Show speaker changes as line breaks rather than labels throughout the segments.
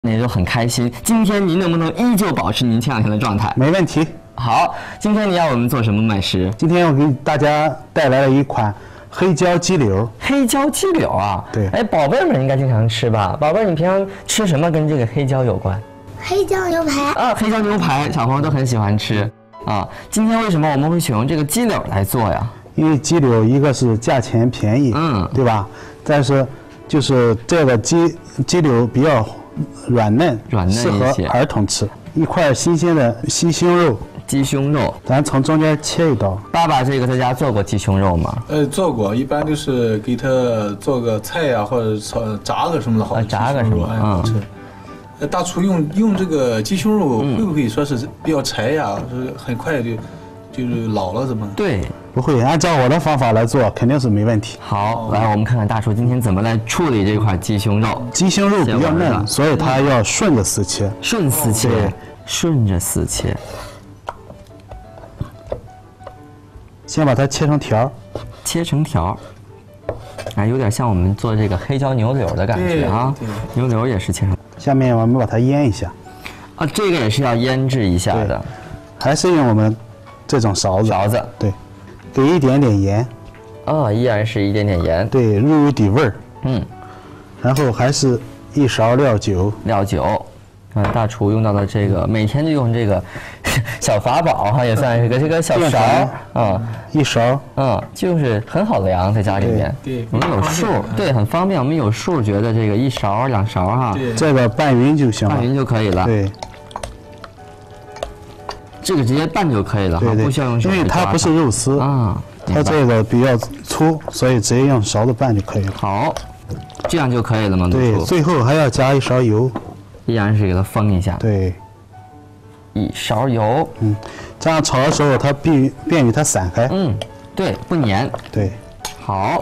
也就很开心。今天您能不能依旧保持您前2天的状态？
没问题。
好，今天你要我们做什么美食？
今天我给大家带来了一款黑椒鸡柳。
黑椒鸡柳啊？
对。
哎，宝贝们应该经常吃吧？宝贝，你平常吃什么跟这个黑椒有关？
黑椒牛排
啊，黑椒牛排，小朋友都很喜欢吃啊。今天为什么我们会选用这个鸡柳来做呀？
因为鸡柳一个是价钱便宜，对吧？但是就是这个鸡柳比较软嫩，适合儿童吃。一块新鲜的鸡胸肉，咱从中间切一刀。
爸爸这个在家做过鸡胸肉吗？
做过，一般就是给他做个菜呀，或者炸个什么的好。
炸个什么？
好吃。大厨用这个鸡胸肉会不会说是比较柴呀？很快就是老了怎么？
对，
不会，按照我的方法来做，肯定是没问题。
好，来我们看看大厨今天怎么来处理这块鸡胸肉。
鸡胸肉比较嫩，所以它要顺着丝切。
顺着丝切。
先把它切成条。
哎，有点像我们做这个黑椒牛柳的感觉啊。牛柳也是切成。
下面我们把它腌一下。
啊，这个也是要腌制一下的。
还是用我们这种勺子。对。给一点点盐。
依然是一点点盐。
对，入底味儿。然后还是1勺料酒。
大厨用到了这个，每天就用这个小法宝哈，也算是这个小勺
1勺，
就是很好量，在家里面，我们有数，对，很方便。我们有数，觉得这个1勺2勺哈，
这个拌匀就行了，
拌匀就可以了。
对，
这个直接拌就可以了哈，不需要用手。
因为它不是肉丝啊，它这个比较粗，所以直接用勺子拌就可以了。
好，这样就可以了吗？
对，最后还要加1勺油。
依然是给它封一下。
对
，1勺油。
这样炒的时候它便于它散开。
对，不粘。
对，
好。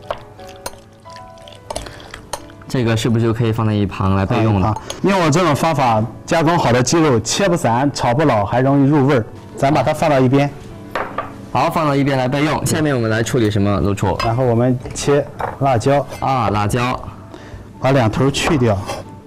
这个是不是就可以放在一旁来备用了？
用我这种方法加工好的鸡肉，切不散，炒不老，还容易入味儿。咱把它放到一边。
好，放到一边来备用。下面我们来处理什么，陆厨？
然后我们切辣椒。
辣椒，
把2头去掉。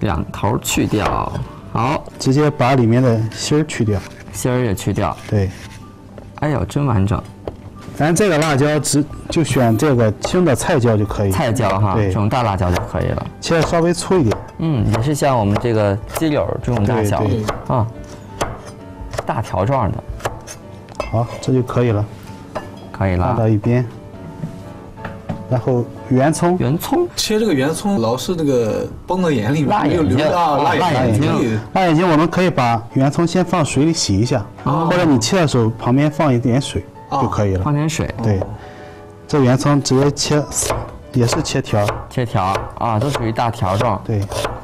好，
直接把里面的芯儿去掉，
芯儿也去掉。
对，
哎呦，真完整。
咱这个辣椒就选这个青的菜椒就可以。
菜椒哈，这种大辣椒就可以了。
切的稍微粗一点。
也是像我们这个鸡柳这种大小啊，大条状的。
好，这就可以了。放到一边。然后圆葱
切这个圆葱老是那个崩到眼里面，
辣眼睛，
辣眼睛，我们可以把圆葱先放水里洗一下，或者你切的时候旁边放一点水就可以了。
放点水。
对，这圆葱直接切，也是切条
啊，都属于大条状。
对，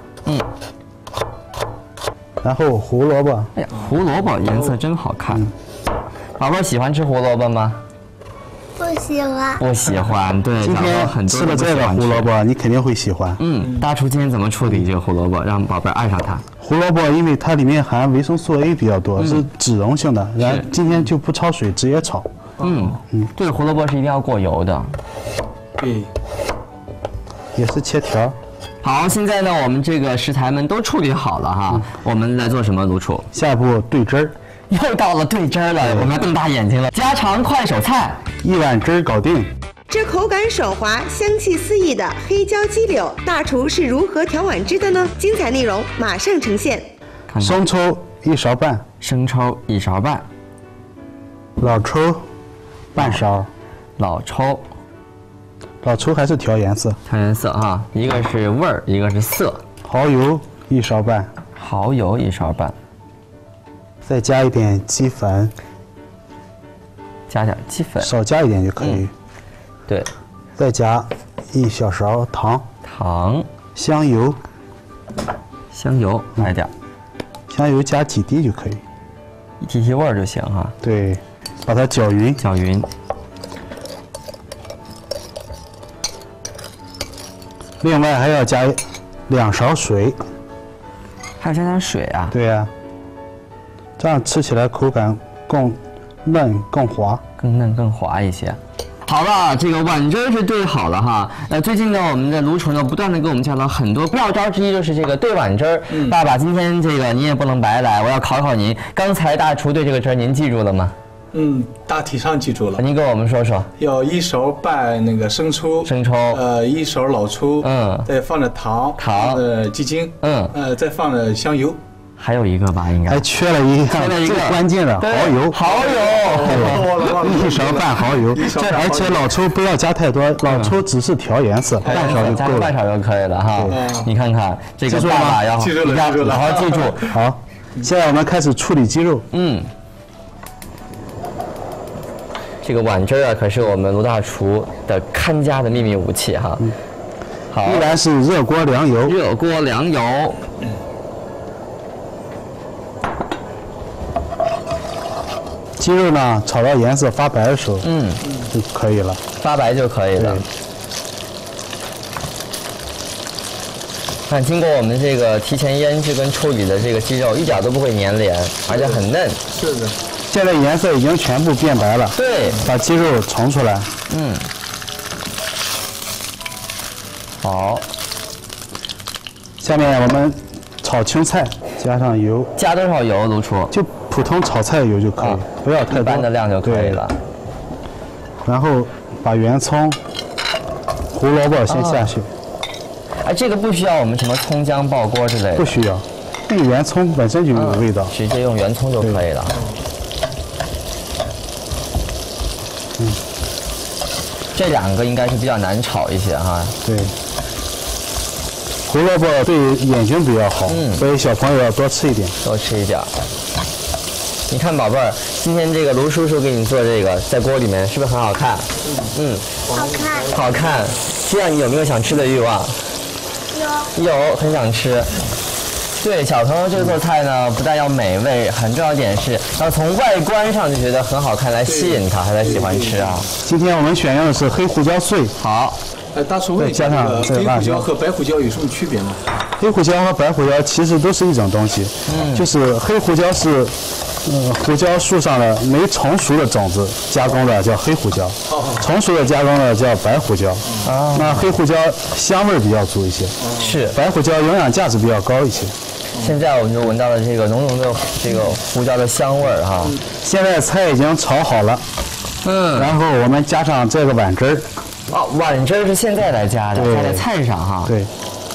然后胡萝卜，
哎呀，胡萝卜颜色真好看。宝贝喜欢吃胡萝卜吗？不喜欢，对。
今天吃了这个胡萝卜，你肯定会喜欢。
大厨今天怎么处理这个胡萝卜，让宝贝爱上它？
胡萝卜因为它里面含维生素 A 比较多，是脂溶性的，然后今天就不焯水，直接炒。
对，胡萝卜是一定要过油的。
对，
也是切条。
好，现在呢，我们这个食材们都处理好了哈，我们来做什么，卢厨？
下一步兑汁儿。
又到了兑汁儿了，我们要瞪大眼睛了。家常快手菜
，1碗汁儿搞定。
这口感爽滑、香气四溢的黑椒鸡柳，大厨是如何调碗汁的呢？精彩内容马上呈现。
生抽1勺半，老抽半勺，
老
抽还是调颜色
哈，一个是味儿，一个是色。
蚝油1勺半，再加一点鸡粉，少加一点就可以。
对，
再加1小勺糖，香油
来点，
香油加几滴就可以，
提味儿就行哈。
对，把它搅匀。另外还要加2勺水，
还要加点水啊？
对呀。这样吃起来口感更嫩更滑
一些。 好了，这个碗汁是兑好了哈。最近呢，我们的卢厨呢不断的给我们讲到很多妙招之一，就是这个兑碗汁。爸爸，今天这个您也不能白来，我要考考您。刚才大厨兑这个汁您记住了吗？
大体上记住了。
您跟我们说说。
要1勺半那个生抽，1勺老抽，再放着糖，鸡精，再放着香油。
还有一个吧，应该
还缺了一个最关键的蚝油。1勺半蚝油，而且老抽不要加太多，老抽只是调颜色，半勺就够了，
半勺就可以了哈。你看看这个爸爸要好好记住。
好，现在我们开始处理鸡肉。
这个碗汁啊，可是我们卢大厨的看家的秘密武器哈。好，
依然是热锅凉油。
热锅凉油。
鸡肉呢，炒到颜色发白的时候，就可以了。
发白就可以了。看，经过我们这个提前腌制跟处理的这个鸡肉，一点都不会粘连，而且很嫩。
是的。
现在颜色已经全部变白了。
对。
把鸡肉盛出来。
好。
下面我们炒青菜，加上油。
加多少油，卢厨？
就普通炒菜油就可以，不要太多，
一般的量就可以了。
然后把圆葱、胡萝卜先下去。
这个不需要我们什么葱姜爆锅之类的。
不需要，因为圆葱本身就有味道。
直接用圆葱就可以了。这2个应该是比较难炒一些哈。
对。胡萝卜对眼睛比较好，所以小朋友要多吃一点。
多吃一点。你看宝贝儿，今天这个卢叔叔给你做这个，在锅里面是不是很好看？
好看。
好看。这样你有没有想吃的欲望？有，很想吃。对，小朋友这个做菜呢，不但要美味，很重要一点是要从外观上就觉得很好看来吸引他，他才喜欢吃啊。
今天我们选用的是黑胡椒碎。
好。
大厨问一下，黑胡椒和白胡椒有什么区别吗？
黑胡椒和白胡椒其实都是一种东西，就是黑胡椒是，胡椒树上的没成熟的种子加工的叫黑胡椒，成熟的加工的叫白胡椒。那黑胡椒香味比较足一些，
是
白胡椒营养价值比较高一些。
现在我们就闻到了这个浓浓的这个胡椒的香味儿哈。
现在菜已经炒好了，然后我们加上这个碗汁儿。
碗汁儿是现在来加的，加在菜上哈。
对。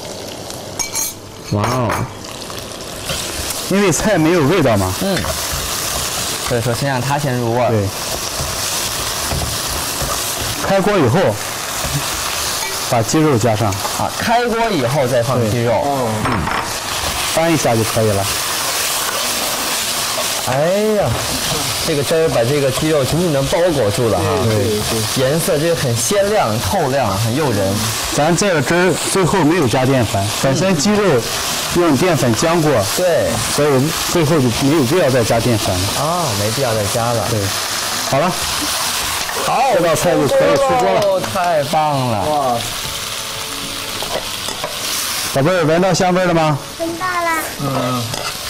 哇哦！
因为菜没有味道嘛。
所以说先让它先入味。
对。开锅以后，把鸡肉加上。
开锅以后再放鸡肉。
翻一下就可以了。
哎呀，这个汁儿把这个鸡肉紧紧地包裹住了哈。对。颜色这个很鲜亮、透亮，很诱人。
咱这个汁儿最后没有加淀粉，本身鸡肉用淀粉浆过。
对。
所以最后就没有必要再加淀粉了。
没必要再加了。
对。好了。
好，
这道菜就可以出锅了。
太棒了！哇。
宝贝儿，闻到香味了吗？
闻到了。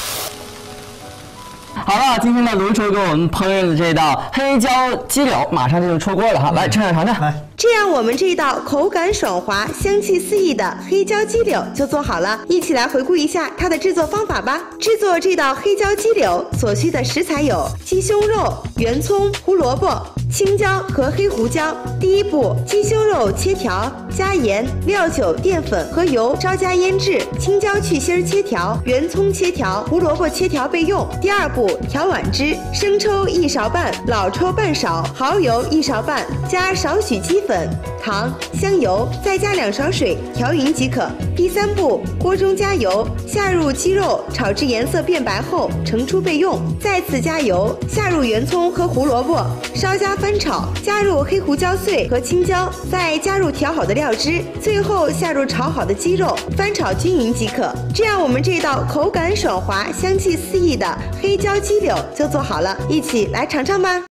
好了，今天的卢厨给我们烹饪的这道黑椒鸡柳马上就出锅了哈，来趁热尝尝。来，
这样我们这道口感爽滑、香气四溢的黑椒鸡柳就做好了。一起来回顾一下它的制作方法吧。制作这道黑椒鸡柳所需的食材有鸡胸肉、圆葱、胡萝卜、青椒和黑胡椒。第一步，鸡胸肉切条，加盐、料酒、淀粉和油稍加腌制。青椒去芯切条，圆葱切条，胡萝卜切条备用。第二步，调碗汁，生抽1勺半，老抽半勺，蚝油1勺半，加少许鸡粉、糖、香油，再加2勺水调匀即可。第三步，锅中加油，下入鸡肉，炒至颜色变白后盛出备用。再次加油，下入圆葱和胡萝卜，稍加翻炒，加入黑胡椒碎和青椒，再加入调好的料汁，最后下入炒好的鸡肉，翻炒均匀即可。这样我们这道口感爽滑、香气四溢的黑椒鸡柳就做好了，一起来尝尝吧。